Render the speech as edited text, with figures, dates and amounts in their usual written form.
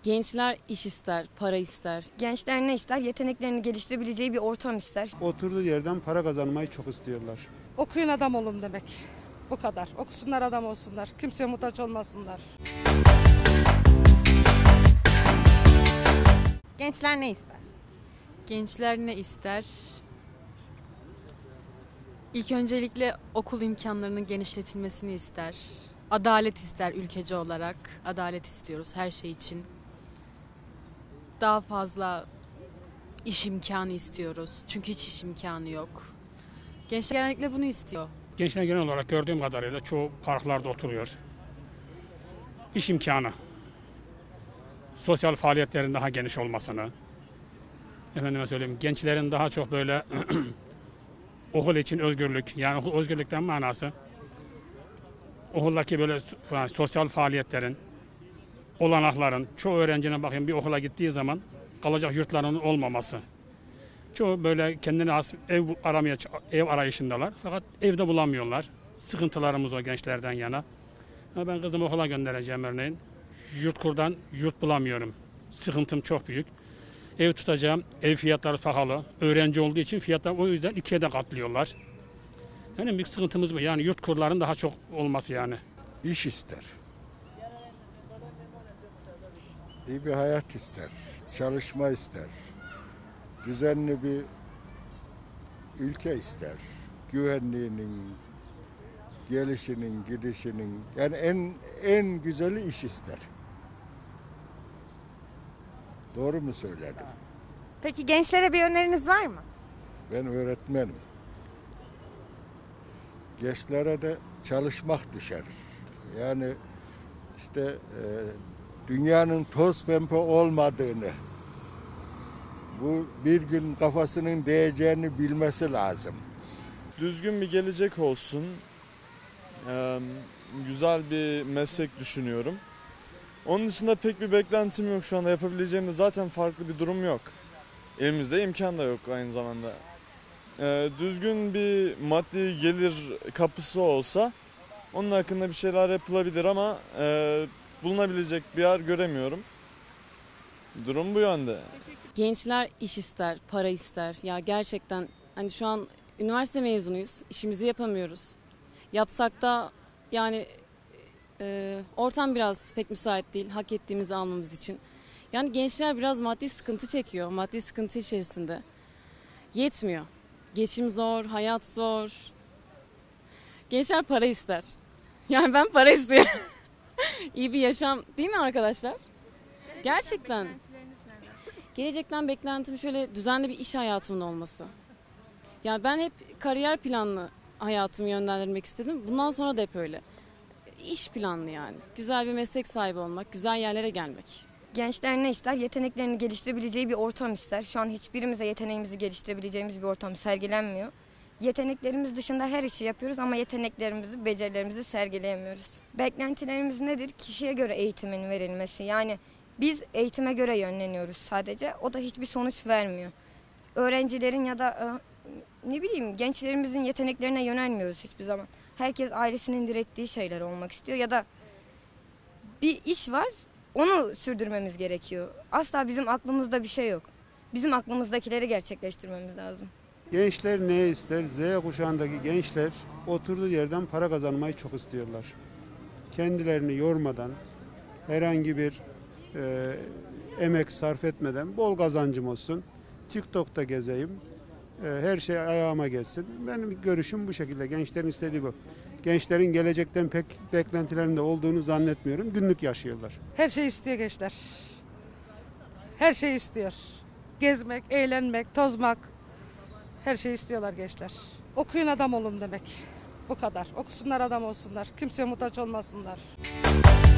Gençler iş ister, para ister. Gençler ne ister? Yeteneklerini geliştirebileceği bir ortam ister. Oturduğu yerden para kazanmayı çok istiyorlar. Okuyun adam olun demek. Bu kadar. Okusunlar adam olsunlar. Kimseye muhtaç olmasınlar. Gençler ne ister? Gençler ne ister? İlk öncelikle okul imkanlarının genişletilmesini ister. Adalet ister ülkece olarak. Adalet istiyoruz her şey için. Daha fazla iş imkanı istiyoruz. Çünkü hiç iş imkanı yok. Gençler genellikle bunu istiyor. Gençler genel olarak gördüğüm kadarıyla çoğu parklarda oturuyor. İş imkanı, sosyal faaliyetlerin daha geniş olmasını, efendime söyleyeyim, gençlerin daha çok böyle okul için özgürlük, yani özgürlükten manası, okuldaki böyle sosyal faaliyetlerin, olanakların, çoğu öğrencinin bakın bir okula gittiği zaman kalacak yurtlarının olmaması. Çoğu böyle kendine has ev arayışındalar fakat evde bulamıyorlar. Sıkıntılarımız o gençlerden yana. Ben kızımı okula göndereceğim örneğin. Yurtkur'dan yurt bulamıyorum. Sıkıntım çok büyük. Ev tutacağım, ev fiyatları pahalı. Öğrenci olduğu için fiyatlar o yüzden ikiye de katlıyorlar. Yani büyük sıkıntımız bu. Yani yurtkurların daha çok olması yani. İş ister. İyi bir hayat ister. Çalışma ister. Düzenli bir ülke ister. Güvenliğinin, gelişinin, gidişinin, yani en güzeli iş ister. Doğru mu söyledim? Peki gençlere bir öneriniz var mı? Ben öğretmenim. Gençlere de çalışmak düşer. Yani işte dünyanın toz pembe olmadığını, bu bir gün kafasının değeceğini bilmesi lazım. Düzgün bir gelecek olsun, güzel bir meslek düşünüyorum. Onun dışında pek bir beklentim yok şu anda, yapabileceğimde zaten farklı bir durum yok. Elimizde imkan da yok aynı zamanda. Düzgün bir maddi gelir kapısı olsa onun hakkında bir şeyler yapılabilir ama bulunabilecek bir yer göremiyorum. Durum bu yönde. Gençler iş ister, para ister. Ya gerçekten hani şu an üniversite mezunuyuz, işimizi yapamıyoruz. Yapsak da yani ortam biraz pek müsait değil hak ettiğimizi almamız için. Yani gençler biraz maddi sıkıntı çekiyor, maddi sıkıntı içerisinde. Yetmiyor. Geçim zor, hayat zor. Gençler para ister. Yani ben para istiyorum. İyi bir yaşam değil mi arkadaşlar? Gerçekten. Gelecekten beklentim şöyle düzenli bir iş hayatımın olması. Yani ben hep kariyer planlı hayatımı yönlendirmek istedim. Bundan sonra da hep öyle. İş planlı yani. Güzel bir meslek sahibi olmak, güzel yerlere gelmek. Gençler ne ister? Yeteneklerini geliştirebileceği bir ortam ister. Şu an hiçbirimize yeteneğimizi geliştirebileceğimiz bir ortam sergilenmiyor. Yeteneklerimiz dışında her işi yapıyoruz ama yeteneklerimizi, becerilerimizi sergileyemiyoruz. Beklentilerimiz nedir? Kişiye göre eğitimin verilmesi. Yani biz eğitime göre yönleniyoruz sadece. O da hiçbir sonuç vermiyor. Öğrencilerin ya da ne bileyim gençlerimizin yeteneklerine yönelmiyoruz hiçbir zaman. Herkes ailesinin direttiği şeyler olmak istiyor ya da bir iş var, onu sürdürmemiz gerekiyor. Asla bizim aklımızda bir şey yok. Bizim aklımızdakileri gerçekleştirmemiz lazım. Gençler ne ister? Z kuşağındaki gençler oturduğu yerden para kazanmayı çok istiyorlar. Kendilerini yormadan, herhangi bir emek sarf etmeden bol kazancım olsun, TikTok'ta gezeyim, her şey ayağıma gelsin. Benim görüşüm bu şekilde. Gençlerin istediği bu. Gençlerin gelecekten pek beklentilerinde olduğunu zannetmiyorum. Günlük yaşıyorlar. Her şey istiyor gençler. Her şey istiyor. Gezmek, eğlenmek, tozmak. Her şey istiyorlar gençler. Okuyun adam olun demek. Bu kadar. Okusunlar adam olsunlar. Kimseye muhtaç olmasınlar.